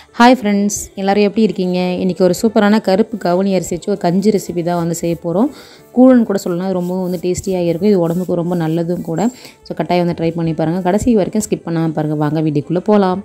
Hi friends, எல்லோரும் எப்படி இருக்கீங்க? இன்றைக்கி ஒரு சூப்பரான கருப்பு கவுனி அரிசி வச்சு ஒரு கஞ்சி ரெசிபி தான் வந்து செய்ய போகிறோம். கூழன்னு கூட சொல்லலாம். அது ரொம்பவும் வந்து டேஸ்டியாக இருக்கும். இது உடம்புக்கு ரொம்ப நல்லதும் கூட. ஸோ கட்டாயம் வந்து ட்ரை பண்ணி பாருங்கள். கடைசி வரைக்கும் ஸ்கிப் பண்ணாமல் பாருங்கள். வாங்க வீடியோக்குள்ளே போகலாம்.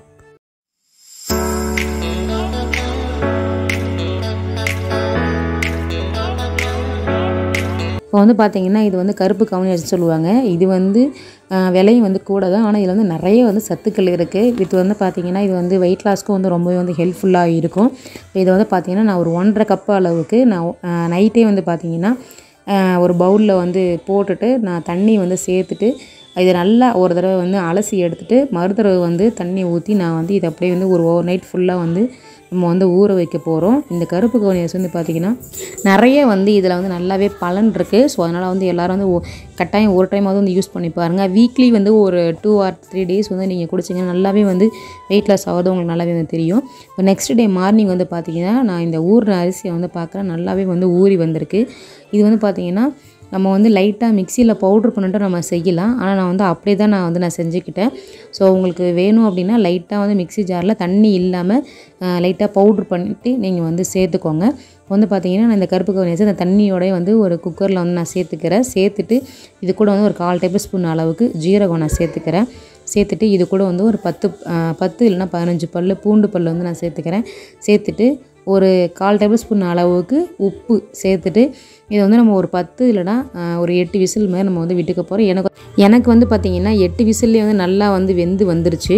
இப்போ வந்து பார்த்திங்கன்னா இது வந்து கருப்பு கவுனி அரிசி சொல்லுவாங்க. இது வந்து விலையும் வந்து கூட தான். ஆனால் இதில் வந்து நிறைய வந்து சத்துக்கள் இருக்குது. இது வந்து பார்த்திங்கன்னா இது வந்து வெயிட் லாஸ்க்கும் வந்து ரொம்பவே வந்து ஹெல்ப்ஃபுல்லாக இருக்கும். இப்போ இதை வந்து பார்த்திங்கன்னா நான் ஒரு 1.5 கப் அளவுக்கு நான் நைட்டே வந்து பார்த்திங்கன்னா ஒரு பவுலில் வந்து போட்டுட்டு நான் தண்ணி வந்து சேர்த்துட்டு இதை நல்லா ஒரு தடவை வந்து அலசி எடுத்துகிட்டு மறுதடவை வந்து தண்ணி ஊற்றி நான் வந்து இதை அப்படியே வந்து ஒரு ஓவர் நைட் ஃபுல்லாக வந்து நம்ம வந்து ஊற வைக்க போகிறோம். இந்த கருப்பு கவுனி அரிசி வந்து பார்த்திங்கன்னா நிறைய வந்து இதில் வந்து நல்லாவே பலன் இருக்குது. ஸோ அதனால் வந்து எல்லோரும் வந்து கட்டாயம் ஒரு டைமாவது வந்து யூஸ் பண்ணி பாருங்கள். வீக்லி வந்து ஒரு 2 or 3 டேஸ் வந்து நீங்கள் குடிச்சிங்கன்னா நல்லாவே வந்து வெயிட் லாஸ் ஆகுது உங்களுக்கு நல்லாவே வந்து தெரியும். இப்போ நெக்ஸ்ட் டே மார்னிங் வந்து பார்த்திங்கன்னா நான் இந்த ஊறின அரிசியை வந்து பார்க்குறேன். நல்லாவே வந்து ஊறி வந்திருக்கு. இது வந்து பார்த்திங்கன்னா நம்ம வந்து லைட்டாக மிக்சியில் பவுட்ரு பண்ணிட்டு நம்ம செய்யலாம். ஆனால் நான் வந்து அப்படியே தான் நான் செஞ்சுக்கிட்டேன். ஸோ உங்களுக்கு வேணும் அப்படின்னா லைட்டாக வந்து மிக்சி ஜாரில் தண்ணி இல்லாமல் லைட்டாக பவுட்ரு பண்ணிவிட்டு நீங்கள் வந்து சேர்த்துக்கோங்க. வந்து பார்த்திங்கன்னா நான் இந்த கருப்பு கவுனி அரிசி அந்த தண்ணியோடய வந்து ஒரு குக்கரில் வந்து நான் சேர்த்துக்கிறேன். சேர்த்துட்டு இது கூட வந்து ஒரு 1/4 டேபிள் ஸ்பூன் அளவுக்கு ஜீரகம் நான் சேர்த்துக்கிறேன். சேர்த்துட்டு இது கூட வந்து ஒரு 10 இல்லைனா 15 பூண்டு பல் வந்து நான் சேர்த்துக்கிறேன். சேர்த்துட்டு ஒரு 1/4 டேபிள் ஸ்பூன் அளவுக்கு உப்பு சேர்த்துட்டு இதை வந்து நம்ம ஒரு 10 இல்லைனா ஒரு 8 விசில் மாதிரி நம்ம வந்து விட்டுக்க போகிறோம். எனக்கு வந்து பார்த்திங்கன்னா 8 விசில்லே வந்து நல்லா வந்து வெந்து வந்துருச்சு.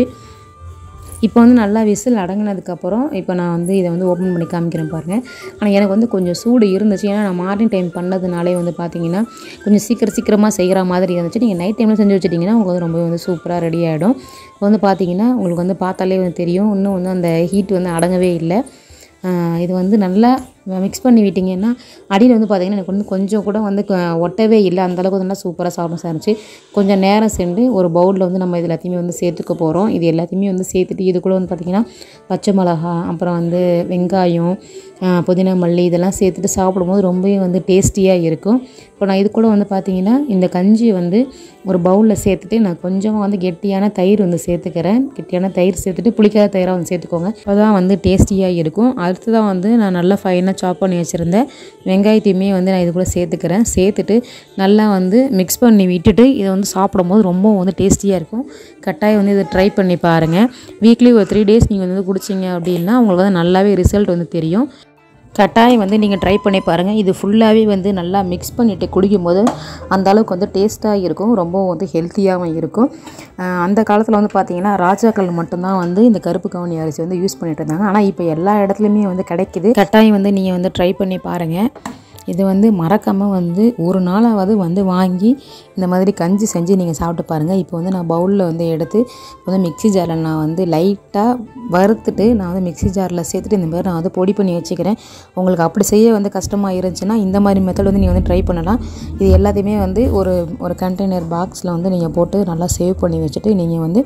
இப்போ வந்து நல்லா விசில் அடங்கினதுக்கப்புறம் இப்போ நான் வந்து இதை வந்து ஓப்பன் பண்ணி காமிக்கிறேன் பாருங்கள். ஆனால் எனக்கு வந்து கொஞ்சம் சூடு இருந்துச்சு. ஏன்னா நான் மார்னிங் டைம் பண்ணதுனாலே வந்து பார்த்திங்கன்னா கொஞ்சம் சீக்கிரமாக செய்கிற மாதிரி இருந்துச்சு. நீங்கள் நைட் டைமில் செஞ்சு வச்சிட்டிங்கன்னா உங்களுக்கு வந்து ரொம்பவே வந்து சூப்பராக ரெடி ஆகிடும். இப்போ வந்து பார்த்திங்கன்னா உங்களுக்கு வந்து பார்த்தாலே வந்து தெரியும். இன்னும் வந்து அந்த ஹீட் வந்து அடங்கவே இல்லை. இது வந்து நல்லா மிக்ஸ் பண்ணி விட்டிங்கன்னா அடியில் வந்து பார்த்திங்கன்னா எனக்கு வந்து கொஞ்சம் கூட வந்து ஒட்டவே இல்லை. அந்தளவுக்கு நல்லா சூப்பராக சாப்பிட இருந்துச்சு. கொஞ்சம் நேரம் சென்று ஒரு பவுலில் வந்து நம்ம இது எல்லாத்தையுமே வந்து சேர்த்துக்க போகிறோம். இது எல்லாத்தையுமே வந்து சேர்த்துட்டு இது கூட வந்து பார்த்திங்கன்னா பச்சை மிளகா, அப்புறம் வந்து வெங்காயம், புதினா, மல்லி இதெல்லாம் சேர்த்துட்டு சாப்பிடும்போது ரொம்பவே வந்து டேஸ்டியாக இருக்கும். இப்போ நான் இது கூட வந்து பார்த்திங்கன்னா இந்த கஞ்சியை வந்து ஒரு பவுலில் சேர்த்துட்டு நான் கொஞ்சமாக வந்து கெட்டியான தயிர் வந்து சேர்த்துக்கிறேன். கெட்டியான தயிர் சேர்த்துட்டு புளிக்காத தயிராக வந்து சேர்த்துக்கோங்க. அப்போ தான் வந்து டேஸ்டியாக இருக்கும். அடுத்ததான் வந்து நான் நல்லா ஃபைனாக சாப் பண்ணி வச்சுருந்தேன் வெங்காயத்தையுமே வந்து நான் இது கூட சேர்த்துக்கிறேன். சேர்த்துட்டு நல்லா வந்து மிக்ஸ் பண்ணி விட்டுட்டு இதை வந்து சாப்பிடும்போது ரொம்ப வந்து டேஸ்டியாக இருக்கும். கட்டாயம் வந்து இதை ட்ரை பண்ணி பாருங்கள். வீக்லி ஒரு 3 டேஸ் நீங்கள் வந்து குடிச்சிங்க அப்படின்னா உங்களுக்கு வந்து நல்லாவே ரிசல்ட் வந்து தெரியும். கட்டாயம் வந்து நீங்கள் ட்ரை பண்ணி பாருங்கள். இது ஃபுல்லாகவே வந்து நல்லா மிக்ஸ் பண்ணிவிட்டு குடிக்கும்போது அந்தளவுக்கு வந்து டேஸ்ட்டாக இருக்கும். ரொம்ப வந்து ஹெல்த்தியாகவும் இருக்கும். அந்த காலத்தில் வந்து பார்த்திங்கன்னா ராஜாக்கள் மட்டும்தான் வந்து இந்த கருப்பு கவுனி அரிசி வந்து யூஸ் பண்ணிட்டு இருந்தாங்க. ஆனால் இப்போ எல்லா இடத்துலையுமே வந்து கிடைக்கிது. கட்டாயம் வந்து நீங்கள் வந்து ட்ரை பண்ணி பாருங்கள். இது வந்து மறக்காமல் வந்து ஒரு நாளாவது வந்து வாங்கி இந்த மாதிரி கஞ்சி செஞ்சு நீங்கள் சாப்பிட்டு பாருங்கள். இப்போ வந்து நான் பவுலில் வந்து எடுத்து வந்து மிக்சி ஜாரில் நான் வந்து லைட்டாக வறுத்துட்டு நான் வந்து மிக்சி ஜாரில் சேர்த்துட்டு இந்த மாதிரி நான் வந்து பொடி பண்ணி வச்சுக்கிறேன். உங்களுக்கு அப்படி செய்ய வந்து கஷ்டமாக இருந்துச்சுன்னா இந்த மாதிரி மெத்தட் வந்து நீங்கள் வந்து ட்ரை பண்ணலாம். இது எல்லாத்தையுமே வந்து ஒரு கண்டெய்னர் பாக்ஸில் வந்து நீங்கள் போட்டு நல்லா சேவ் பண்ணி வச்சுட்டு நீங்கள் வந்து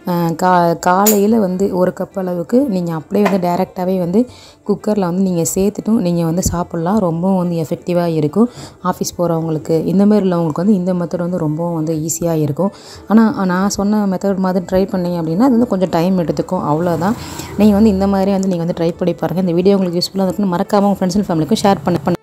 காலையில் வந்து 1 கப் அளவுக்கு நீங்கள் அப்படியே வந்து டைரெக்டாகவே வந்து குக்கரில் வந்து நீங்கள் சேர்த்துட்டும் நீங்கள் வந்து சாப்பிட்லாம். ரொம்பவும் வந்து எஃபெக்டிவாக இருக்கும். ஆஃபீஸ் போகிறவங்களுக்கு இந்த மாதிரி உள்ளவங்களுக்கு வந்து இந்த மெத்தட் வந்து ரொம்பவும் வந்து ஈஸியாக இருக்கும். ஆனால் நான் சொன்ன மெத்தட் மாதிரி ட்ரை பண்ணிங்க அப்படின்னா அது வந்து கொஞ்சம் டைம் எடுத்துக்கும். அவ்வளோதான். நீங்கள் வந்து இந்த மாதிரி வந்து நீங்கள் வந்து ட்ரை பண்ணி பாருங்கள். இந்த வீடியோ உங்களுக்கு யூஸ்ஃபுல்லாக இருக்குன்னு மறக்காமல் உங்கள் ஃப்ரெண்ட்ஸ் அண்ட் ஃபேமிலிக்கும் ஷேர் பண்ணி